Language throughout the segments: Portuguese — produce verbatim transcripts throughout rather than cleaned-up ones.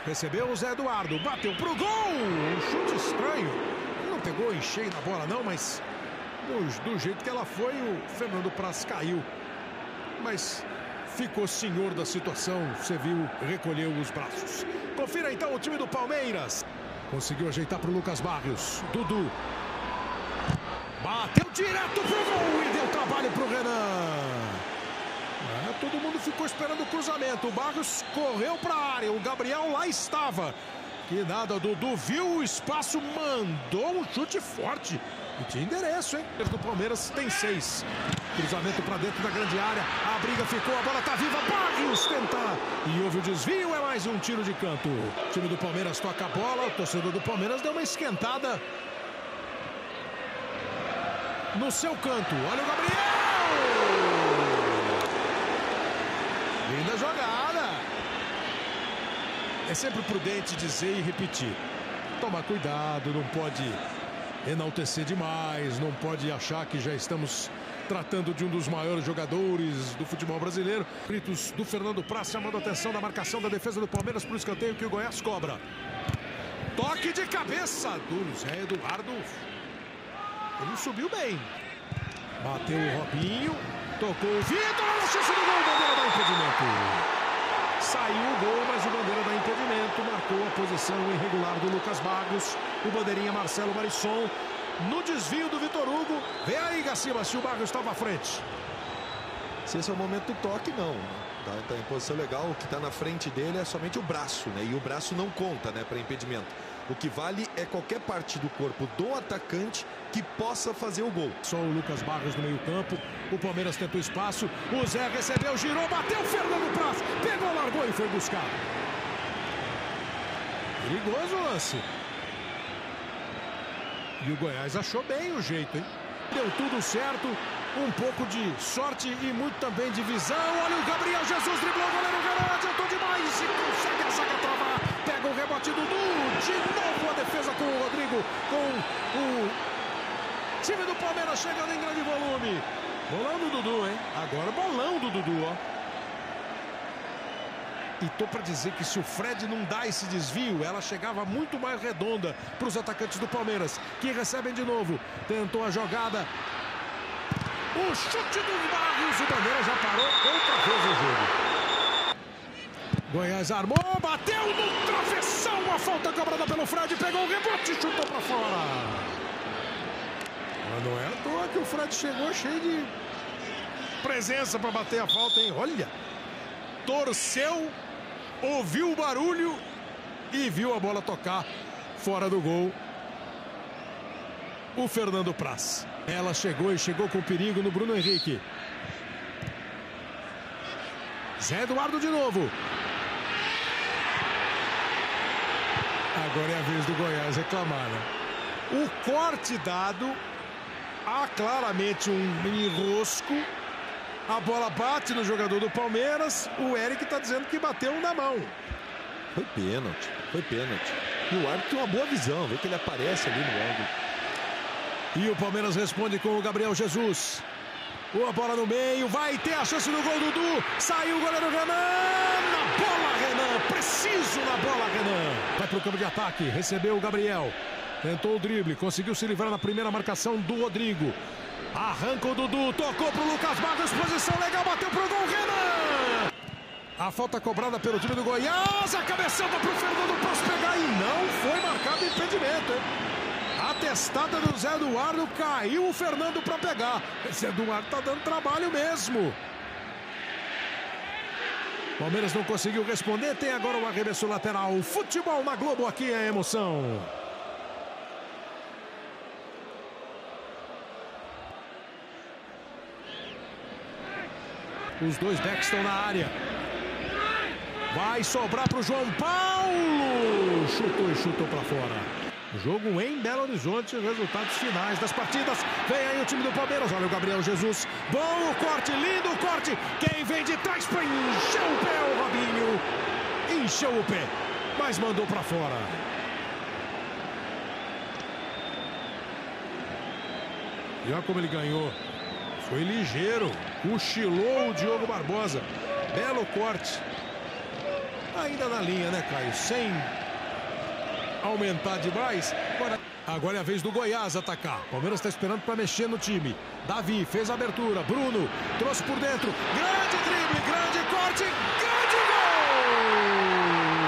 Recebeu o Zé Eduardo, bateu pro gol! Um chute estranho. Não pegou em cheio na bola não, mas do, do jeito que ela foi, o Fernando Praz caiu. Mas ficou senhor da situação, você viu, recolheu os braços. Confira então o time do Palmeiras. Conseguiu ajeitar pro Lucas Barrios. Dudu. Bateu direto pro gol e deu trabalho pro Renan. É, todo mundo ficou esperando o cruzamento. O Barrios correu para a área. O Gabriel lá estava. Que nada, Dudu viu o espaço, mandou um chute forte. E tinha endereço, hein? O Palmeiras tem seis. Cruzamento para dentro da grande área. A briga ficou, a bola tá viva. Barrios tenta. E houve o desvio, é mais um tiro de canto. O time do Palmeiras toca a bola. O torcedor do Palmeiras deu uma esquentada no seu canto. Olha o Gabriel! Linda jogada. É sempre prudente dizer e repetir. Tomar cuidado, não pode enaltecer demais, não pode achar que já estamos tratando de um dos maiores jogadores do futebol brasileiro. Gritos do Fernando Praz chamando a atenção da marcação da defesa do Palmeiras para o escanteio que o Goiás cobra. Toque de cabeça do Zé Eduardo. Ele subiu bem. Bateu o Robinho. Tocou o Vitor. A chance do gol. Bandeira dá impedimento. Saiu o gol, mas o Bandeira dá impedimento. Marcou a posição irregular do Lucas Barrios. O bandeirinha Marcelo Marisson. No desvio do Vitor Hugo. Vê aí, Gaciba, se o Barrios estava à frente. Se esse é o momento do toque, não. Tá, tá em posição legal. O que está na frente dele é somente o braço, né? E o braço não conta, né, para impedimento. O que vale é qualquer parte do corpo do atacante que possa fazer o gol. Só o Lucas Barrios no meio campo. O Palmeiras tentou espaço. O Zé recebeu, girou, bateu. Fernando Praz pegou, largou e foi buscar. Perigoso o lance. E o Goiás achou bem o jeito, hein? Deu tudo certo. Um pouco de sorte e muito também de visão. Olha o Gabriel Jesus, driblou o goleiro Renan, adiantou demais e consegue a zaga travar. Pega o rebote do Dudu. De novo a defesa com o Rodrigo. Com o time do Palmeiras chegando em grande volume. Bolão do Dudu, hein? Agora bolão do Dudu, ó. E tô para dizer que se o Fred não dá esse desvio, ela chegava muito mais redonda para os atacantes do Palmeiras, que recebem de novo. Tentou a jogada. O chute do Barrios, o Bandeira já parou outra vez o jogo. Goiás armou, bateu no travessão, a falta cobrada pelo Fred, pegou o rebote e chutou para fora. Mas não é à toa que o Fred chegou cheio de presença para bater a falta, hein? Olha, torceu, ouviu o barulho e viu a bola tocar fora do gol. O Fernando Praz. Ela chegou e chegou com perigo no Bruno Henrique. Zé Eduardo de novo. Agora é a vez do Goiás reclamar, né? O corte dado. Há claramente um mini rosco. A bola bate no jogador do Palmeiras. O Eric está dizendo que bateu na mão. Foi pênalti. Foi pênalti. E o árbitro tem uma boa visão. Vê que ele aparece ali no ângulo. E o Palmeiras responde com o Gabriel Jesus. Boa bola no meio, vai ter a chance do gol, Dudu. Saiu o goleiro Renan. Na bola, Renan. Preciso na bola, Renan. Vai para o campo de ataque, recebeu o Gabriel. Tentou o drible, conseguiu se livrar na primeira marcação do Rodrigo. Arranca o Dudu, tocou para o Lucas Barrios. Posição legal, bateu para o gol, Renan. A falta cobrada pelo time do Goiás. A cabeçada para o Fernando Praz pegar. E não foi marcado impedimento, hein? A testada do Zé Eduardo, caiu o Fernando para pegar. Esse Eduardo tá dando trabalho mesmo. Palmeiras não conseguiu responder, tem agora o arremesso lateral. Futebol na Globo, aqui é a emoção. Os dois backs estão na área. Vai sobrar para o João Paulo. Chutou e chutou para fora. Jogo em Belo Horizonte, resultados finais das partidas. Vem aí o time do Palmeiras, olha o Gabriel Jesus. Bom o corte, lindo o corte. Quem vem de trás para encher o pé, o Robinho. Encheu o pé, mas mandou para fora. E olha como ele ganhou. Foi ligeiro, cochilou o Diogo Barbosa. Belo corte. Ainda na linha, né, Caio? Sem aumentar demais. Agora, agora é a vez do Goiás atacar. Palmeiras está esperando para mexer no time. Davi fez a abertura. Bruno trouxe por dentro. Grande drible, grande corte, grande gol!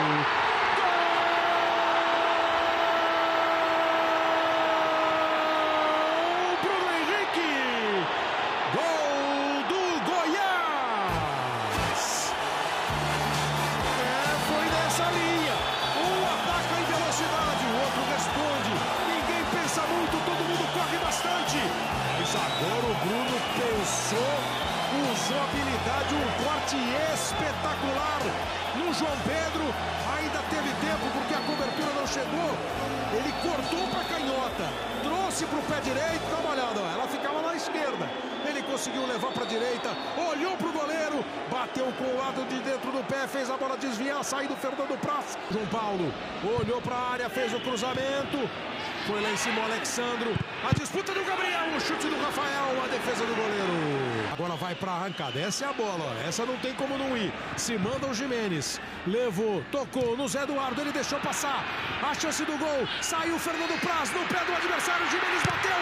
Agora o Bruno pensou, usou habilidade, um corte espetacular no João Pedro. Ainda teve tempo porque a cobertura não chegou. Ele cortou para a canhota, trouxe para o pé direito. Dá uma olhada, ela ficava na esquerda. Ele conseguiu levar para a direita, olhou para o goleiro, bateu com o lado de dentro do pé, fez a bola desviar, saiu do Fernando Praz. João Paulo olhou para a área, fez o cruzamento. Foi lá em cima o Alexandro. A disputa do Gabriel, o chute do Rafael, a defesa do goleiro. Agora vai para a arrancada. Essa é a bola, ó. Essa não tem como não ir. Se manda o Gimenez. Levou, tocou no Zé Eduardo, ele deixou passar. A chance do gol. Saiu o Fernando Praz no pé do adversário. O Gimenez bateu.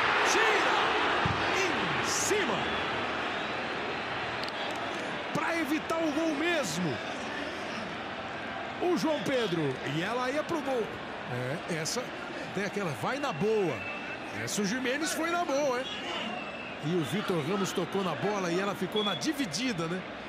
Tira em cima. Para evitar o gol mesmo. O João Pedro. E ela ia pro gol. É, essa tem aquela, vai na boa. Essa o Gimenez foi na boa, hein? E o Vitor Ramos tocou na bola e ela ficou na dividida, né?